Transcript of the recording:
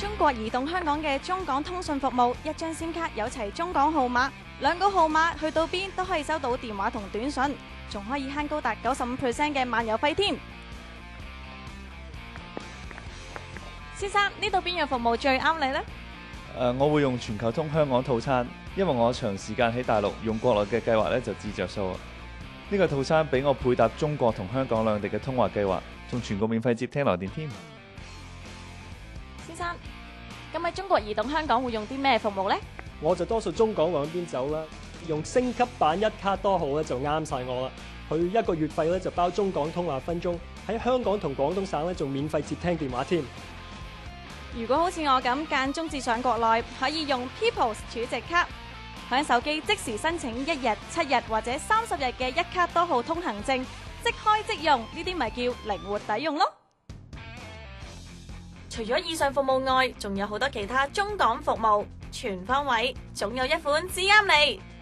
中國移動香港嘅中港通訊服務，一張 SIM 卡有齊中港號碼，2個號碼去到邊都可以收到電話同短信，仲可以慳高達95% 嘅漫遊費添。先生，呢度邊樣服務最啱你呢？ 我會用全球通香港套餐，因為我長時間喺大陸用國內嘅計劃咧就自着數。呢個套餐俾我配搭中國同香港兩地嘅通話計劃，仲全部免費接聽來電添。 先生，咁喺中國移動香港會用啲咩服務呢？ 我就多數中港兩邊走啦，用升級版一卡多號咧就啱晒我啦。佢1個月費咧就包中港通話分鐘，喺香港同廣東省咧仲免費接聽電話添。 如果好似我咁間中至上國內，可以用 People's 儲值卡，響手機即時申請1日、7日或者30日嘅一卡多號通行證，即開即用，呢啲咪叫靈活抵用咯。除咗以上服務外，仲有好多其他中港服務，全方位，總有一款只啱你。